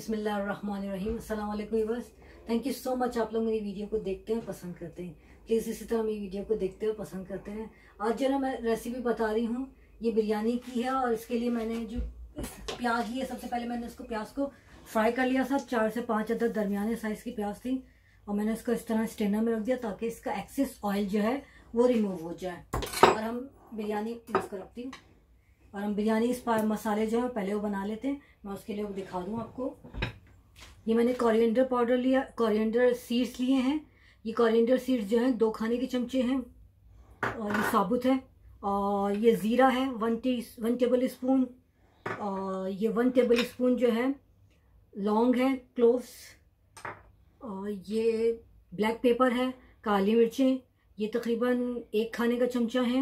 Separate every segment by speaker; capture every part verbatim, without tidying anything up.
Speaker 1: बिस्मिल्लाहिर्रहमानिर्रहीम। अस्सलाम वालेकुम viewers, thank you so much. आप लोग मेरी वीडियो को देखते हैं, पसंद करते हैं। प्लीज़ इसी तरह मेरी वीडियो को देखते हैं, पसंद करते हैं। आज जो ना मैं रेसिपी बता रही हूँ, ये बिरयानी की है। और इसके लिए मैंने जो प्याज ली है, सबसे पहले मैंने इसको प्याज को फ्राई कर लिया था। चार से पाँच अदद दरमियाने साइज़ की प्याज थी और मैंने इसको इस तरह स्टेनर में रख दिया ताकि इसका एक्सेस ऑयल जो है वो रिमूव हो जाए। और हम बिरयानी इसको रखती हूँ और हम बिरयानी इस मसाले जो है पहले वो बना लेते हैं। मैं उसके लिए वो दिखा दूँ आपको। ये मैंने कोरिएंडर पाउडर लिया, कोरिएंडर सीड्स लिए हैं। ये कोरिएंडर सीड्स जो हैं दो खाने के चमचे हैं और ये साबुत है। और ये ज़ीरा है one T one tablespoon. और ये वन टेबल स्पून जो है लौंग है, क्लोव्स। और ये ब्लैक पेपर है, काली मिर्चें ये तकरीबन एक खाने का चमचा है।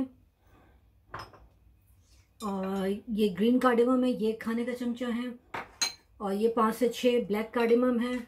Speaker 1: और ये ग्रीन कार्डेमम है, ये एक खाने का चमचा है। और ये पाँच से छः ब्लैक कार्डेमम है।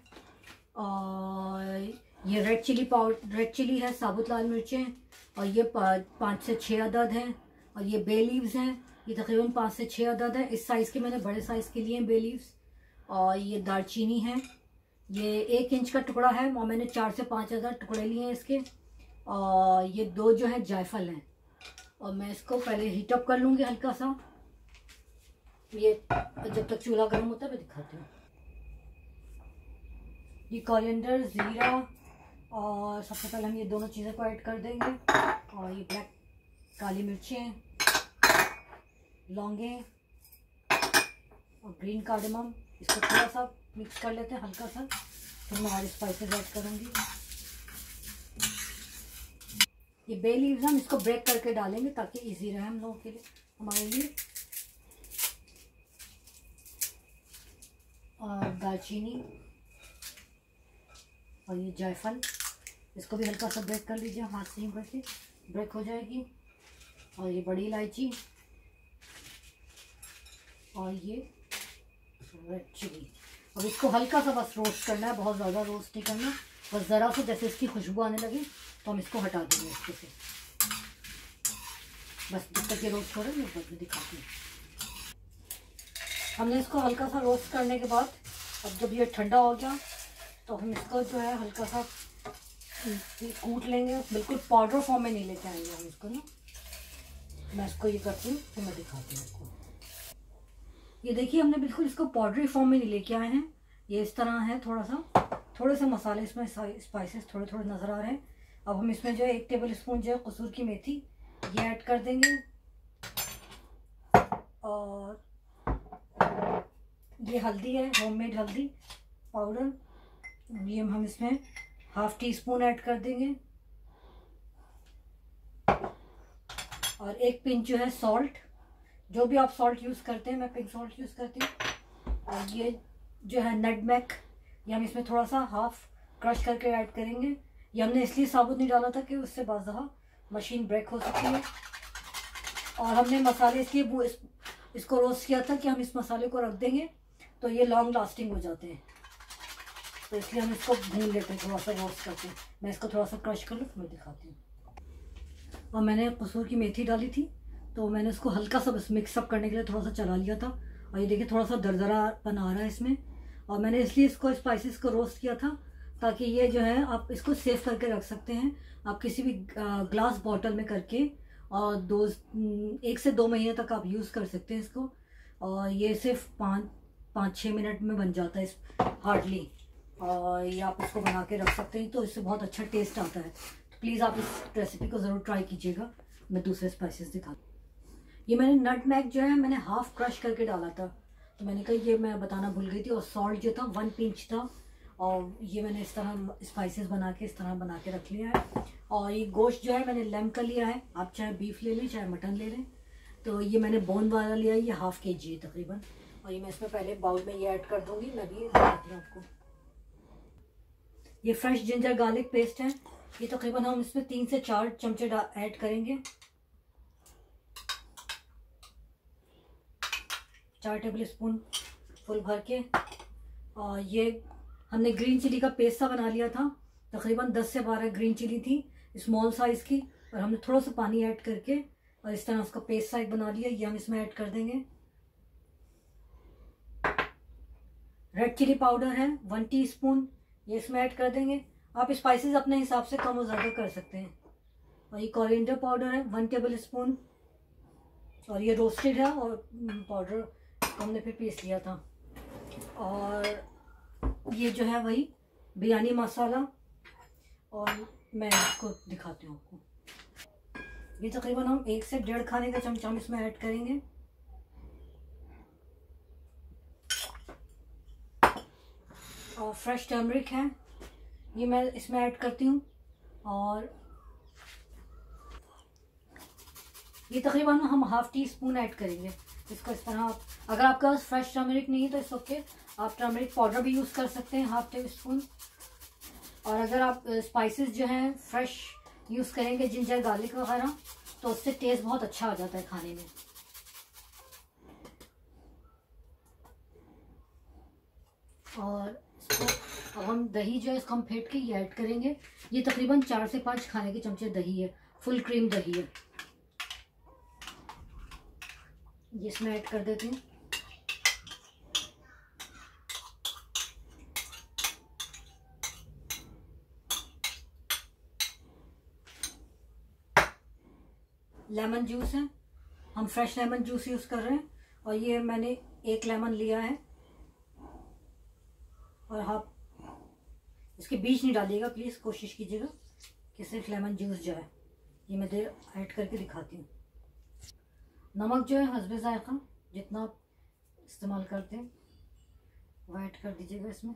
Speaker 1: और ये red chilli powder, red chilli है, साबुत लाल मिर्चें। और ये पाँच से छः अदद हैं। और ये बे लीव्स हैं, ये तकरीबन पाँच से छः अदद है। इस साइज़ के मैंने बड़े साइज़ के लिए हैं बे लीव्स। और ये दालचीनी है, ये एक इंच का टुकड़ा है और मैंने चार से पाँच अदद टुकड़े लिए हैं इसके। और ये दो जो है जायफल हैं। और मैं इसको पहले हीट अप कर लूँगी हल्का सा। ये जब तक चूल्हा गर्म होता है मैं दिखाती हूँ। ये कोरिएंडर, ज़ीरा और सबसे पहले हम ये दोनों चीज़ों को ऐड कर देंगे। और ये ब्लैक काली मिर्चें, लौंगे और ग्रीन कार्डेमम, इसको थोड़ा सा मिक्स कर लेते हैं हल्का सा। फिर मैं और स्पाइसेस ऐड करूँगी। ये बे लीव्स हम इसको ब्रेक करके डालेंगे ताकि इजी रहे हम लोगों के लिए, हमारे लिए। और दालचीनी और ये जायफल, इसको भी हल्का सा ब्रेक कर लीजिए हाथ से ही करके, ब्रेक हो जाएगी। और ये बड़ी इलायची और ये रेड चिली। और इसको हल्का सा बस रोस्ट करना है, बहुत ज़्यादा रोस्ट नहीं करना, बस ज़रा सा जैसे इसकी खुशबू आने लगे तो हम इसको हटा देंगे इसके से। बस जब तक ये रोस्ट हो रहा है मैं बाद में दिखाती हूँ। हमने इसको हल्का सा रोस्ट करने के बाद अब जब ये ठंडा हो गया तो हम इसको जो है हल्का सा कूट लेंगे। बिल्कुल पाउडर फॉर्म में नहीं लेके आएंगे हम इसको ना। मैं इसको ये करती हूँ तो मैं दिखाती हूँ आपको। ये देखिए हमने बिल्कुल इसको पाउडरी फॉर्म में नहीं लेके आए हैं। ये इस तरह है, थोड़ा सा थोड़े से मसाले इसमें स्पाइसेस थोड़े थोड़े नज़र आ रहे हैं। अब हम इसमें जो है एक टेबल स्पून जो है कसूर की मेथी ये ऐड कर देंगे। और ये हल्दी है, होममेड हल्दी पाउडर, ये हम इसमें हाफ टी स्पून ऐड कर देंगे। और एक पिंच जो है सॉल्ट, जो भी आप सॉल्ट यूज़ करते हैं, मैं पिंक सॉल्ट यूज़ करती हूँ। और ये जो है नटमेग, ये हम इसमें थोड़ा सा हाफ क्रश करके ऐड करेंगे। ये हमने इसलिए साबुत नहीं डाला था कि उससे बाज़ दफ़ा मशीन ब्रेक हो सकती है। और हमने मसाले इसलिए इस, इसको रोस्ट किया था कि हम इस मसाले को रख देंगे तो ये लॉन्ग लास्टिंग हो जाते हैं, तो इसलिए हम इसको भून लेते हैं थोड़ा सा रोस्ट करके। मैं इसको थोड़ा सा क्रश कर लूँ तो मैं दिखाती हूँ। और मैंने कसूर की मेथी डाली थी तो मैंने इसको हल्का सा बस मिक्सअप करने के लिए थोड़ा सा चला लिया था। और ये देखिए थोड़ा सा दरदरा बना रहा है इसमें। और मैंने इसलिए इसको स्पाइसेस को रोस्ट किया था ताकि ये जो है आप इसको सेव करके रख सकते हैं। आप किसी भी ग्लास बॉटल में करके और दो एक से दो महीने तक आप यूज़ कर सकते हैं इसको। और ये सिर्फ पाँच पाँच छः मिनट में बन जाता है इस हार्डली। और ये आप इसको बना के रख सकते हैं तो इससे बहुत अच्छा टेस्ट आता है। तो प्लीज़ आप इस रेसिपी को ज़रूर ट्राई कीजिएगा। मैं दूसरे स्पाइसेस दिखा दूँ। ये मैंने नटमेग जो है मैंने हाफ क्रश करके डाला था, तो मैंने कहा ये मैं बताना भूल गई थी। और सॉल्ट जो था वन पिंच था। और ये मैंने इस तरह स्पाइसेस बना के इस तरह बना के रख लिया है। और ये गोश्त जो है मैंने लैम्ब का लिया है, आप चाहे बीफ ले लें चाहे मटन ले लें। तो ये मैंने बोन वाला लिया है, ये हाफ के जी है तकरीबन। और ये मैं इसमें पहले बाउल में ये ऐड कर दूँगी। मैं भी दिखाती हूँ आपको। ये फ्रेश जिंजर गार्लिक पेस्ट है, ये तकरीबन हम इसमें तीन से चार चमचे ऐड करेंगे, चार टेबल स्पून फुल भर के। और ये हमने ग्रीन चिली का पेस्ट सा बना लिया था, तकरीबन दस से बारह ग्रीन चिली थी स्मॉल साइज़ की। और हमने थोड़ा सा पानी ऐड करके और इस तरह उसका पेस्ट सा एक बना लिया, ये हम इसमें ऐड कर देंगे। रेड चिली पाउडर है वन टीस्पून, ये इसमें ऐड कर देंगे। आप स्पाइसेस अपने हिसाब से कम और ज़्यादा कर सकते हैं। और ये कोरिएंडर पाउडर है वन टेबल स्पून, और ये रोस्टेड है और पाउडर हमने फिर पीस लिया था। और ये जो है वही बिरयानी मसाला, और मैं इसको दिखाती हूँ आपको। ये तकरीबन हम एक से डेढ़ खाने का चमचा हम इसमें ऐड करेंगे। और फ्रेश टर्मरिक है, ये मैं इसमें ऐड करती हूँ। और ये तकरीबन हम हाफ टी स्पून ऐड करेंगे इसको इस तरह। आप अगर आपके पास फ्रेश टर्मरिक नहीं है तो इस ओके, आप टर्मरिक पाउडर भी यूज़ कर सकते हैं हाफ टेबल स्पून। और अगर आप स्पाइसेस जो हैं फ्रेश यूज़ करेंगे, जिंजर गार्लिक वगैरह, तो उससे टेस्ट बहुत अच्छा आ जाता है खाने में। और इसको अब हम दही जो है इसको हम फेंट के ये ऐड करेंगे। ये तकरीबन चार से पाँच खाने के चमचे दही है, फुल क्रीम दही है, ये इसमें ऐड कर देती हूँ। लेमन जूस है, हम फ्रेश लेमन जूस यूज़ कर रहे हैं। और ये मैंने एक लेमन लिया है, और आप इसके बीज नहीं डालिएगा प्लीज़, कोशिश कीजिएगा कि सिर्फ लेमन जूस जो है ये मैं देर ऐड करके दिखाती हूँ। नमक जो है हस्बे ज़ायक़ा, जितना आप इस्तेमाल करते हैं वो ऐड कर दीजिएगा इसमें।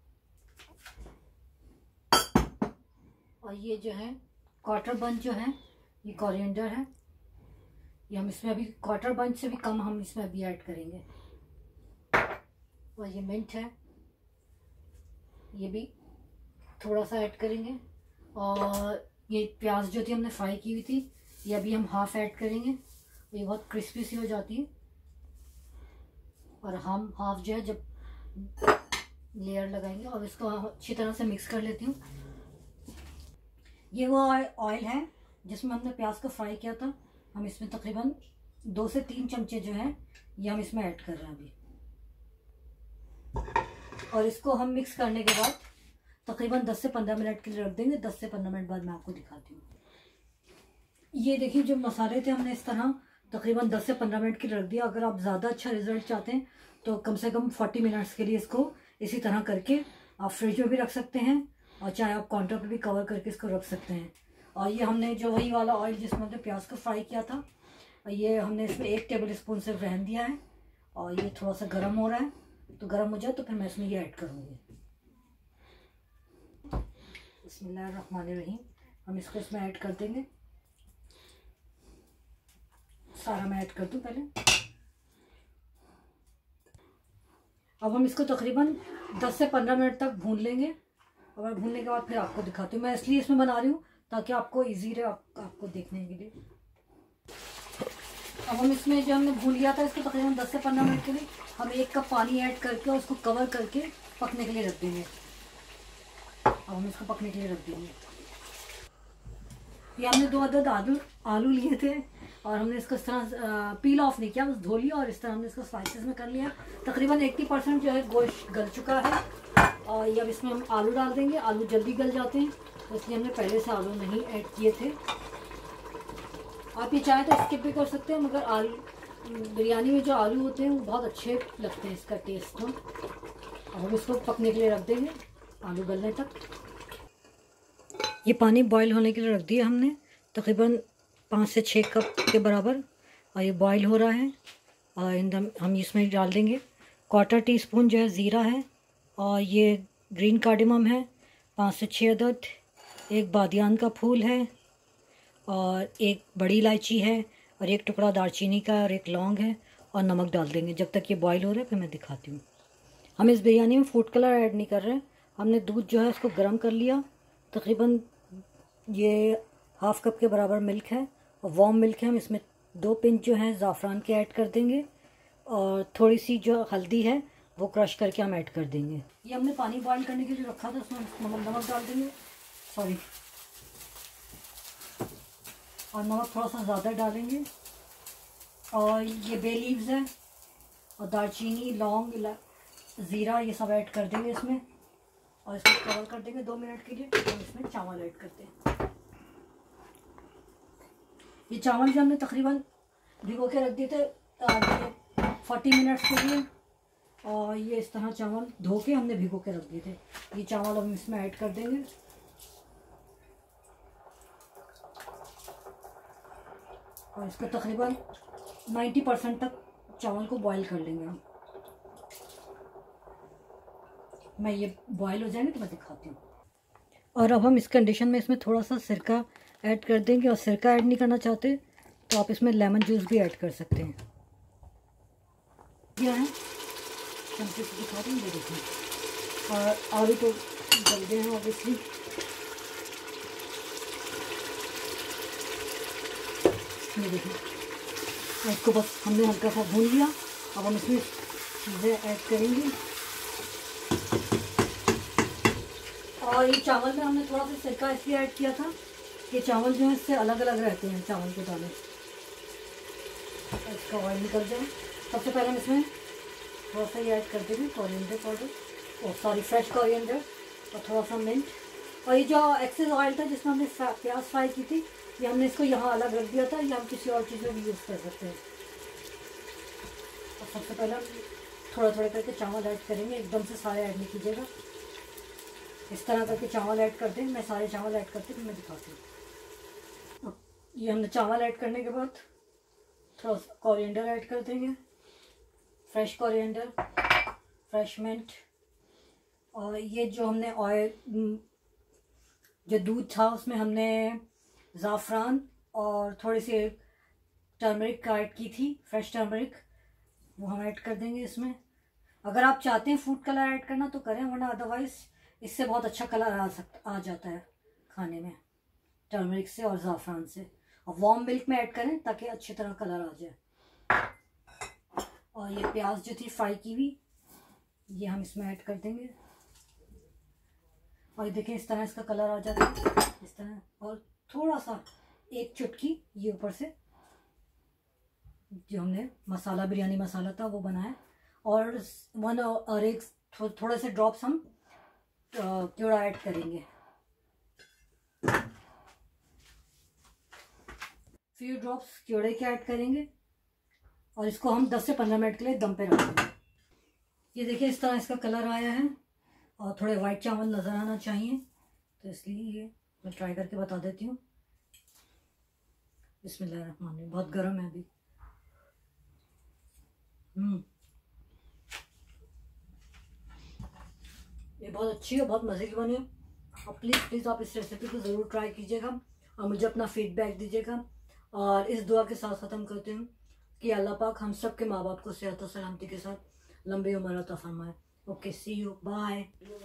Speaker 1: और ये जो है क्वार्टर बंच जो है ये कोरिएंडर है, ये हम इसमें अभी क्वार्टर बंच से भी कम हम इसमें अभी ऐड करेंगे। और ये मिंट है, ये भी थोड़ा सा ऐड करेंगे। और ये प्याज जो थी हमने फ्राई की हुई थी, ये अभी हम हाफ ऐड करेंगे, ये बहुत क्रिस्पी सी हो जाती है। और हम हाफ जो है जब लेयर लगाएंगे, और इसको अच्छी तरह से मिक्स कर लेती हूँ। ये वो ऑयल है जिसमें हमने प्याज को फ्राई किया था, हम इसमें तकरीबन दो से तीन चमचे जो है ये हम इसमें ऐड कर रहे हैं अभी। और इसको हम मिक्स करने के बाद तकरीबन दस से पंद्रह मिनट के लिए रख देंगे। दस से पंद्रह मिनट बाद मैं आपको दिखाती हूँ। ये देखिए जो मसाले थे हमने इस तरह तकरीबन दस से पंद्रह मिनट के लिए रख दिया। अगर आप ज़्यादा अच्छा रिजल्ट चाहते हैं तो कम से कम चालीस मिनट्स के लिए इसको इसी तरह करके आप फ्रिज में भी रख सकते हैं, और चाहे आप काउंटर पर भी कवर करके इसको रख सकते हैं। और ये हमने जो वही वाला ऑयल जिसमें हमने प्याज को फ्राई किया था, ये हमने इसमें एक टेबल स्पून सिर्फ रहन दिया है। और ये थोड़ा सा गर्म हो रहा है, तो गर्म हो जाए तो फिर मैं इसमें ये ऐड करूँगी। बिस्मिल्लाहिर्रहमानिर्रहीम, हम इसको इसमें ऐड कर देंगे। सारा मैं ऐड कर दूँ पहले। अब हम इसको तकरीबन दस से पंद्रह मिनट तक भून लेंगे, और भूनने के बाद फिर आपको दिखाती हूँ। मैं इसलिए इसमें बना रही हूँ ताकि आपको इजी रहे आप, आपको देखने के लिए। अब हम इसमें जो हमने भून लिया था इसको तकरीबन दस से पंद्रह मिनट के लिए हम एक कप पानी ऐड करके और उसको कवर करके पकने के लिए रख देंगे। अब हम इसको पकने के लिए रख देंगे। ये हमने दो अदद आलू आलू लिए थे, और हमने इसको इस तरह पील ऑफ नहीं किया, बस धो लिया, और इस तरह हमने इसको स्लाइसेस में कर लिया। तकरीबन अस्सी परसेंट जो है गोश्त गल चुका है। और ये अब इसमें हम आलू डाल देंगे। आलू जल्दी गल जाते हैं, तो इसलिए हमने पहले से आलू नहीं ऐड किए थे। आप ये चाहें तो स्किप भी कर सकते हैं, मगर आलू बिरयानी में जो आलू होते हैं वो बहुत अच्छे लगते हैं, इसका टेस्ट। तो अब हम इसको पकने के लिए रख देंगे आलू गलने तक। ये पानी बॉईल होने के लिए रख दिया हमने तकरीबन पाँच से छः कप के बराबर, और ये बॉईल हो रहा है। और इन हम इसमें डाल देंगे क्वार्टर टी स्पून जो है ज़ीरा है, और ये ग्रीन कार्डेमम है पाँच से छः अदद, एक बादियान का फूल है, और एक बड़ी इलायची है, और एक टुकड़ा दालचीनी का, और एक लौंग है, और नमक डाल देंगे। जब तक ये बॉईल हो रहा है फिर मैं दिखाती हूँ। हम इस बिरयानी में फूड कलर ऐड नहीं कर रहे हैं। हमने दूध जो है उसको गर्म कर लिया, तकरीबन ये हाफ़ कप के बराबर मिल्क है, और वार्म मिल्क है। हम इसमें दो पिंच जो है ज़ाफ़रान के ऐड कर देंगे, और थोड़ी सी जो हल्दी है वो क्रश करके हम ऐड कर देंगे। ये हमने पानी बॉईल करने के लिए रखा था, उसमें नमक नमक डाल देंगे, सॉरी, और नमक थोड़ा सा ज़्यादा डालेंगे। और ये बे लीव्स है, और दालचीनी, लौंग, ज़ीरा ये सब ऐड कर देंगे इसमें और इसको कवर कर देंगे दो मिनट के लिए। और इसमें चावल ऐड करते हैं। ये चावल जो हमने तकरीबन भिगो के रख दिए थे फोर्टी मिनट्स के लिए, और ये इस तरह चावल धो के हमने भिगो के रख दिए थे। ये चावल हम इसमें ऐड कर देंगे और इसको तकरीबन नब्बे परसेंट तक चावल को बॉईल कर लेंगे हम। मैं ये बॉईल हो जाएंगे तो मैं दिखाती हूँ। और अब हम इस कंडीशन में इसमें थोड़ा सा सिरका ऐड कर देंगे, और सिरका ऐड नहीं करना चाहते तो आप इसमें लेमन जूस भी ऐड कर सकते हैं। क्या है चमचे से दिखा देंगे, देखें। और आलू तो जल गए हैं ऑब्वियसली। ये देखें, इसको बस हमने हल्का सा भून लिया। अब हम इसमें चीज़ें ऐड करेंगे। और ये चावल में हमने थोड़ा सा सिरका इसलिए ऐड किया था कि चावल जो है इससे अलग अलग रहते हैं चावल के दाने, इसका ऑयल निकल जाए। सबसे पहले हम इसमें थोड़ा सा ये ऐड कर देंगे कोरिएंडर पाउडर, और सॉरी फ्रेश कोरिएंडर, और थोड़ा सा मिंट। और ये जो एक्सेस ऑयल था जिसमें हमने प्याज फ्राई की थी, ये हमने इसको यहाँ अलग रख दिया था। या हम किसी और चीज़ में भी यूज़ कर सकते हैं। और सबसे पहले हम थोड़ा थोड़ा करके चावल ऐड करेंगे, एकदम से सारे ऐड नहीं कीजिएगा। इस तरह करके चावल ऐड कर दें। मैं सारे चावल ऐड करती हूँ, मैं दिखाती हूँ। ये हमने चावल ऐड करने के बाद थोड़ा सा कोरिएंडर ऐड कर देंगे, फ्रेश कोरिएंडर, फ्रेश मिंट। और ये जो हमने ऑयल जो दूध था उसमें हमने ज़ाफ़रान और थोड़ी सी टर्मरिक ऐड की थी, फ्रेश टर्मरिक, वो हम ऐड कर देंगे इसमें। अगर आप चाहते हैं फूड कलर ऐड करना तो करें, वरना अदरवाइज़ इससे बहुत अच्छा कलर आ सकता आ जाता है खाने में, टर्मरिक से और ज़ाफ़रान से। और वार्म मिल्क में ऐड करें ताकि अच्छी तरह कलर आ जाए। और ये प्याज जो थी फ्राई की हुई, ये हम इसमें ऐड कर देंगे। और देखें इस तरह इसका कलर आ जाता है, इस तरह। और थोड़ा सा एक चुटकी ये ऊपर से जो हमने मसाला, बिरयानी मसाला था वो बनाया। और वन और एक थो, थोड़े से ड्रॉप्स हम क्योड़ा ऐड करेंगे, फ्यू ड्रॉप्स क्योड़े के ऐड करेंगे। और इसको हम दस से पंद्रह मिनट के लिए दम पे रख देंगे। ये देखिए इस तरह इसका कलर आया है, और थोड़े वाइट चावल नज़र आना चाहिए, तो इसलिए ये मैं ट्राई करके बता देती हूँ। बिस्मिल्लाहिर्रहमानिर्रहीम। बहुत गर्म है अभी। हम्म ये बहुत अच्छी है, बहुत मज़े की बनी है। और प्लीज़ प्लीज़ आप इस रेसिपी को ज़रूर ट्राई कीजिएगा और मुझे अपना फीडबैक दीजिएगा। और इस दुआ के साथ ख़त्म करते हैं कि अल्लाह पाक हम सब के माँ बाप को सेहत और सलामती के साथ लंबी उम्र अता फरमाए। Okay, see you, bye.